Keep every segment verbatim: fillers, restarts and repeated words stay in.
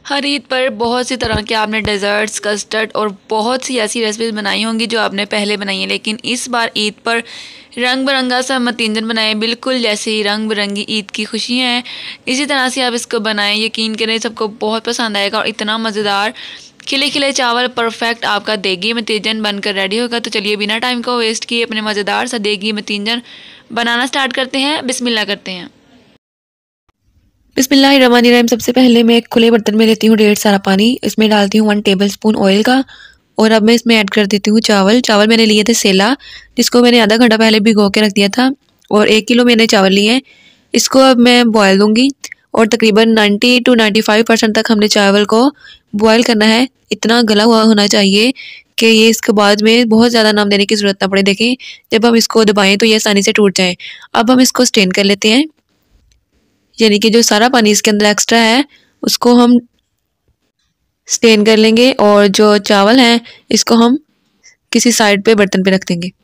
हर ईद पर बहुत सी तरह के आपने डेज़र्ट्स, कस्टर्ड और बहुत सी ऐसी रेसिपीज़ बनाई होंगी जो आपने पहले बनाई हैं, लेकिन इस बार ईद पर रंग बिरंगा सा मतींजन बनाएं, बिल्कुल जैसे ही रंग बिरंगी ईद की खुशियाँ हैं इसी तरह से आप इसको बनाएं। यकीन करें सबको बहुत पसंद आएगा और इतना मज़ेदार खिले खिले चावल परफेक्ट आपका देगी मतींजन बनकर रेडी होगा। तो चलिए बिना टाइम को वेस्ट किए अपने मज़ेदार सा देगी मतींजन बनाना स्टार्ट करते हैं। बिस्मिल्लाह करते हैं। बिस्मिल्लाहिर्रहमानिर्रहीम। सबसे पहले मैं एक खुले बर्तन में लेती हूँ ढेर सारा पानी। इसमें डालती हूँ वन टेबल स्पून ऑयल का और अब मैं इसमें ऐड कर देती हूँ चावल। चावल मैंने लिए थे सेला, जिसको मैंने आधा घंटा पहले भिगो के रख दिया था और एक किलो मैंने चावल लिए हैं। इसको अब मैं बॉयल दूँगी और तकरीबन ninety two ninety five percent तक हमने चावल को बॉयल करना है। इतना गला हुआ होना चाहिए कि ये इसके बाद में बहुत ज़्यादा नम देने की ज़रूरत ना पड़े। देखें जब हम इसको दबाएँ तो ये आसानी से टूट जाए। अब हम इसको स्टेन कर लेते हैं, यानी कि जो सारा पानी इसके अंदर एक्स्ट्रा है उसको हम स्टेन कर लेंगे और जो चावल हैं इसको हम किसी साइड पे बर्तन पे रख देंगे।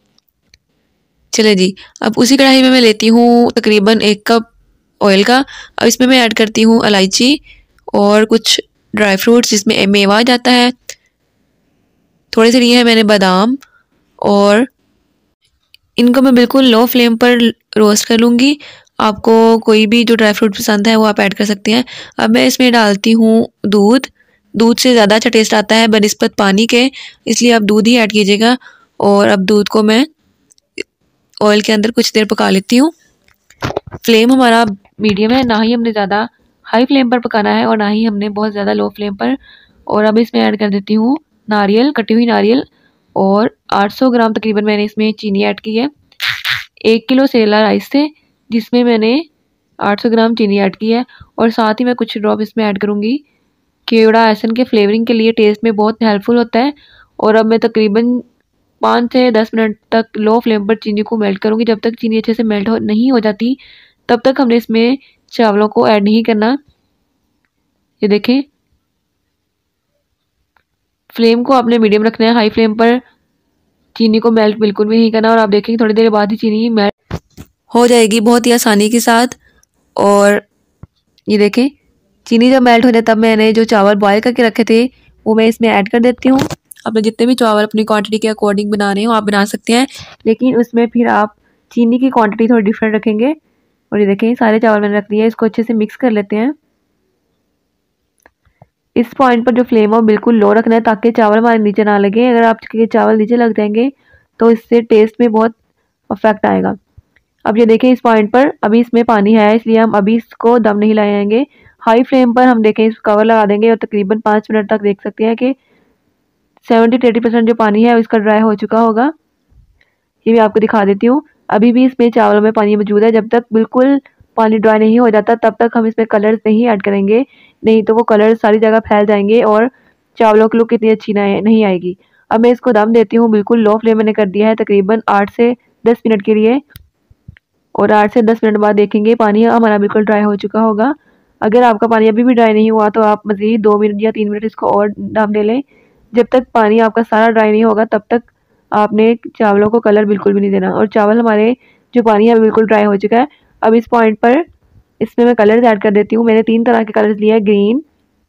चले जी, अब उसी कढ़ाई में मैं लेती हूँ तकरीबन एक कप ऑयल का। अब इसमें मैं ऐड करती हूँ इलायची और कुछ ड्राई फ्रूट्स जिसमें मेवा आ जाता है। थोड़े से लिए हैं मैंने बादाम और इनको मैं बिल्कुल लो फ्लेम पर रोस्ट कर लूँगी। आपको कोई भी जो ड्राई फ्रूट पसंद है वो आप ऐड कर सकते हैं। अब मैं इसमें डालती हूँ दूध। दूध से ज़्यादा अच्छा टेस्ट आता है बनिस्बत पानी के, इसलिए आप दूध ही ऐड कीजिएगा। और अब दूध को मैं ऑयल के अंदर कुछ देर पका लेती हूँ। फ्लेम हमारा मीडियम है, ना ही हमने ज़्यादा हाई फ्लेम पर पकाना है और ना ही हमने बहुत ज़्यादा लो फ्लेम पर। और अब इसमें ऐड कर देती हूँ नारियल, कटी हुई नारियल, और आठ सौ ग्राम तकरीबन मैंने इसमें चीनी ऐड की है। एक किलो सेला राइस से जिसमें मैंने आठ सौ ग्राम चीनी ऐड की है और साथ ही मैं कुछ ड्रॉप इसमें ऐड करूँगी केवड़ा एसन के फ्लेवरिंग के लिए, टेस्ट में बहुत हेल्पफुल होता है। और अब मैं तकरीबन पाँच से दस मिनट तक लो फ्लेम पर चीनी को मेल्ट करूँगी। जब तक चीनी अच्छे से मेल्ट हो नहीं हो जाती तब तक हमने इसमें चावलों को ऐड नहीं करना। ये देखें, फ्लेम को आपने मीडियम रखना है, हाई फ्लेम पर चीनी को मेल्ट बिल्कुल भी नहीं करना। और आप देखेंगे थोड़ी देर बाद ही चीनी मेल्ट हो जाएगी बहुत ही आसानी के साथ। और ये देखें चीनी जब मेल्ट हो जाए तब मैंने जो चावल बॉयल करके रखे थे वो मैं इसमें ऐड कर देती हूँ। अपने जितने भी चावल अपनी क्वांटिटी के अकॉर्डिंग बना रहे हो आप बना सकते हैं, लेकिन उसमें फिर आप चीनी की क्वांटिटी थोड़ी डिफरेंट रखेंगे। और ये देखें सारे चावल मैंने रख दिए, इसको अच्छे से मिक्स कर लेते हैं। इस पॉइंट पर जो फ्लेम है वो बिल्कुल लो रखना है ताकि चावल हमारे नीचे ना लगे। अगर आपके चावल नीचे लग जाएंगे तो इससे टेस्ट में बहुत इफेक्ट आएगा। अब ये देखें इस पॉइंट पर अभी इसमें पानी है, इसलिए हम अभी इसको दम नहीं लगाएंगे। हाई फ्लेम पर हम देखें इस कवर लगा देंगे और तकरीबन पाँच मिनट तक देख सकते हैं कि सेवेंटी टू एटी परसेंट जो पानी है इसका ड्राई हो चुका होगा। ये भी आपको दिखा देती हूँ। अभी भी इसमें चावलों में पानी मौजूद है। जब तक बिल्कुल पानी ड्राई नहीं हो जाता तब तक हम इसमें कलर्स नहीं ऐड करेंगे, नहीं तो वो कलर सारी जगह फैल जाएंगे और चावलों की लुक इतनी अच्छी नहीं आएगी। अब मैं इसको दम देती हूँ, बिल्कुल लो फ्लेम मैंने कर दिया है तकरीबन आठ से दस मिनट के लिए। और आठ से दस मिनट बाद देखेंगे पानी हमारा बिल्कुल ड्राई हो चुका होगा। अगर आपका पानी अभी भी ड्राई नहीं हुआ तो आप मज़ीद दो मिनट या तीन मिनट इसको और दम दे लें। जब तक पानी आपका सारा ड्राई नहीं होगा तब तक आपने चावलों को कलर बिल्कुल भी नहीं देना। और चावल हमारे जो पानी है बिल्कुल ड्राई हो चुका है। अब इस पॉइंट पर इसमें मैं कलर्स ऐड कर देती हूँ। मैंने तीन तरह के कलर्स लिए हैं, ग्रीन,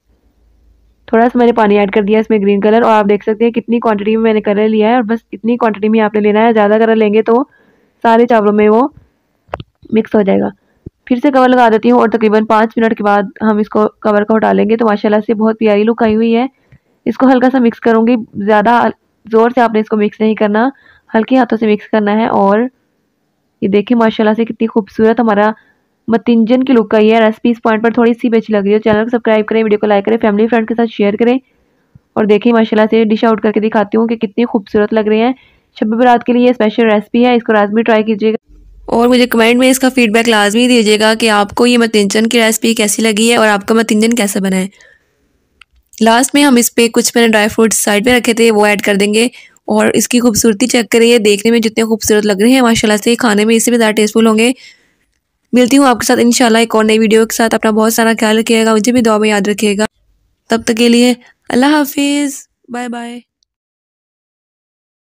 थोड़ा सा मैंने पानी ऐड कर दिया इसमें ग्रीन कलर। और आप देख सकते हैं कितनी क्वांटिटी में मैंने कलर लिया है और बस इतनी क्वांटिटी में आपने लेना है। ज़्यादा कलर लेंगे तो सारे चावलों में वो मिक्स हो जाएगा। फिर से कवर लगा देती हूँ और तकरीबन पाँच मिनट के बाद हम इसको कवर को हटा लेंगे। तो माशाल्लाह से बहुत प्यारी लुक आई हुई है। इसको हल्का सा मिक्स करूँगी, ज़्यादा ज़ोर से आपने इसको मिक्स नहीं करना, हल्के हाथों से मिक्स करना है। और ये देखिए माशाल्लाह से कितनी खूबसूरत हमारा मतींजन की लुक आई है। रेसिपी इस पॉइंट पर थोड़ी सी भी अच्छी लग रही है, चैनल को सब्सक्राइब करें, वीडियो को लाइक करें, फैमिली फ्रेंड के साथ शेयर करें। और देखिए माशाल्लाह से डिश आउट करके दिखाती हूँ कि कितनी खूबसूरत लग रहे हैं। शब बरात के लिए स्पेशल रेसिपी है, इसको लाजमी ट्राई कीजिएगा और मुझे कमेंट में इसका फीडबैक लाजमी दीजिएगा कि आपको ये मतींजन की रेसिपी कैसी लगी है और आपका मतींजन कैसा बना है। लास्ट में हम इस पे कुछ मैंने ड्राई फ्रूट्स साइड पे रखे थे वो ऐड कर देंगे। और इसकी खूबसूरती चेक करिए, देखने में जितने खूबसूरत लग रहे हैं माशाल्लाह से खाने में इससे भी ज़्यादा टेस्टफुल होंगे। मिलती हूँ आपके साथ इंशाल्लाह एक और नई वीडियो के साथ। अपना बहुत सारा ख्याल रखिएगा, मुझे भी दुआ में याद रखिएगा। तब तक के लिए अल्लाह हाफिज़, बाय बाय।